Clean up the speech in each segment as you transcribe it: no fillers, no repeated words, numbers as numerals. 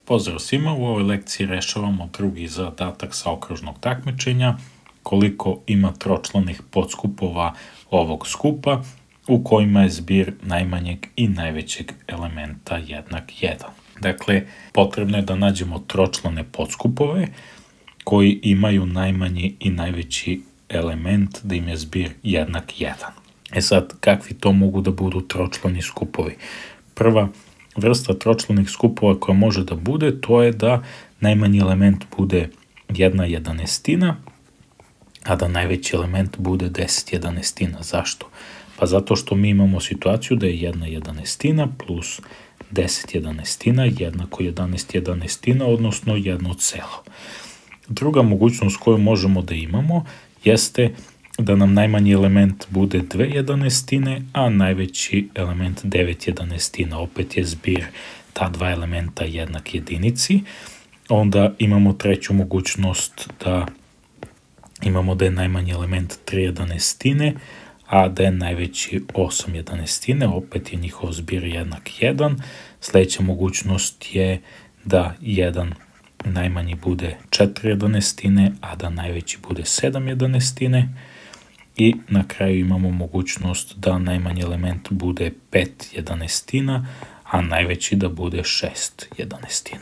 Pozdrav svima, u ovoj lekciji rešavamo drugi zadatak sa okružnog takmičenja, koliko ima tročlanih podskupova ovog skupa u kojima je zbir najmanjeg i najvećeg elementa jednak 1. Dakle, potrebno je da nađemo tročlane podskupove koji imaju najmanji i najveći element da im je zbir jednak 1. E sad, kakvi to mogu da budu tročlani skupovi? Prva vrsta tročlanih skupova koja može da bude, to je da najmanji element bude 1/11, a da najveći element bude 10/11. Zašto? Pa zato što mi imamo situaciju da je 1/11 plus 10/11 jednako 11/11, odnosno 1 celo. Druga mogućnost koju možemo da imamo jeste da nam najmanji element bude 2/11, a najveći element 9/11. Opet je zbir ta dva elementa jednak jedinici. Onda imamo treću mogućnost da imamo da je najmanji element 3/11, a da je najveći 8/11. Opet je njihov zbir jednak 1. Sljedeća mogućnost je da jedan najmanji bude 4/11, a da najveći bude 7/11. I na kraju imamo mogućnost da najmanji element bude 5/11, a najveći da bude 6/11.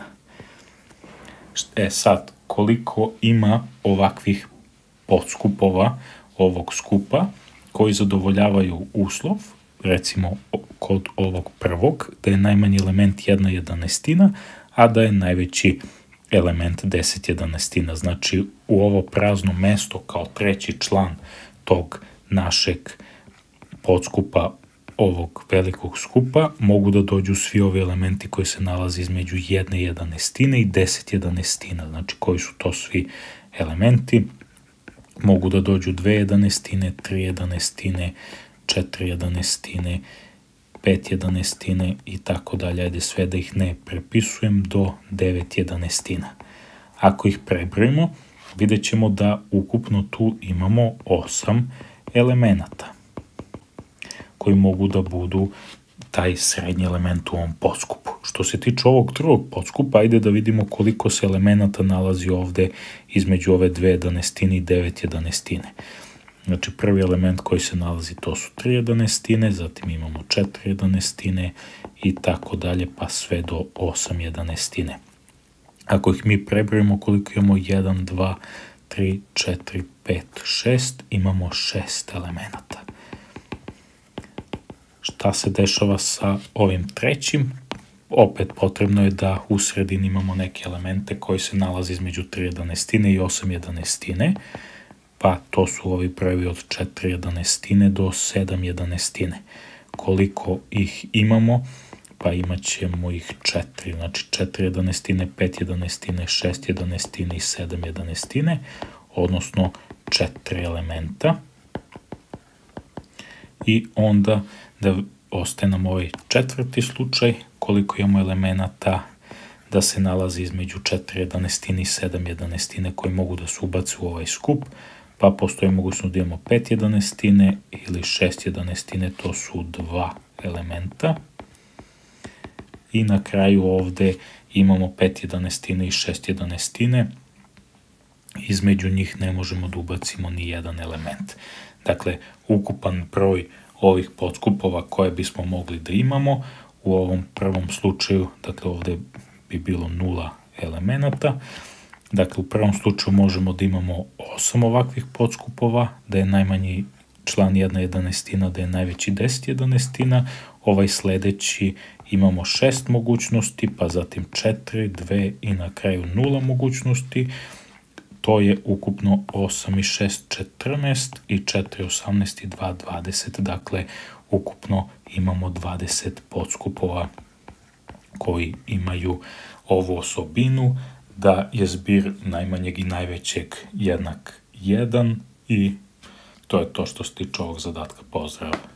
E sad, koliko ima ovakvih podskupova ovog skupa koji zadovoljavaju uslov, recimo kod ovog prvog, da je najmanji element 1/11, a da je najveći element 10/11. Znači, u ovo prazno mesto kao treći član tog našeg podskupa ovog velikog skupa mogu da dođu svi ovi elementi koji se nalaze između 1/11 i 10/11. Znači, koji su to svi elementi? Mogu da dođu 2/11, 3/11, 4/11, 5/11 i tako dalje. Ajde sve da ih ne prepisujem do 9/11. Ako ih prebrojimo, vidjet ćemo da ukupno tu imamo 8 elemenata koji mogu da budu taj srednji element u ovom podskupu. Što se tiče ovog drugog podskupa, ajde da vidimo koliko se elemenata nalazi ovde između ove 2/11 i 9/11. Znači, prvi element koji se nalazi to su 3/11, zatim imamo 4/11 i tako dalje, pa sve do 8/11. Ako ih mi prebrojimo koliko imamo 1, 2, 3, 4, 5, 6, imamo 6 elemenata. Šta se dešava sa ovim trećim? Opet potrebno je da u sredini imamo neke elemente koji se nalaze između 3/11 i 8/11, pa to su ovi prvi od 4/11 do 7/11. Koliko ih imamo? Pa imat ćemo ih 4, znači 4/11, 5/11, 6/11 i 7/11, odnosno 4 elementa. I onda da ostaje nam ovaj četvrti slučaj, koliko imamo elemenata da se nalazi između 4/11 i 7/11 koji mogu da se ubace u ovaj skup, pa postoji mogućnost da imamo 5/11 ili 6/11, to su 2 elementa. I na kraju ovde imamo 5/11 i 6/11, između njih ne možemo da ubacimo ni jedan element. Dakle, ukupan broj ovih podskupova koje bismo mogli da imamo u ovom prvom slučaju, dakle ovde bi bilo 0 elemenata. Dakle, u prvom slučaju možemo da imamo 8 ovakvih podskupova, da je najmanji član 1/11, da je najveći 10/11, ovaj sledeći imamo 6 mogućnosti, pa zatim 4, 2 i na kraju 0 mogućnosti. To je ukupno 8 i 6, 14 i 4, 18 i 2, 20. Dakle, ukupno imamo 20 podskupova koji imaju ovu osobinu da je zbir najmanjeg i najvećeg jednak 1 i to je to što se tiče ovog zadatka. Pozdrav!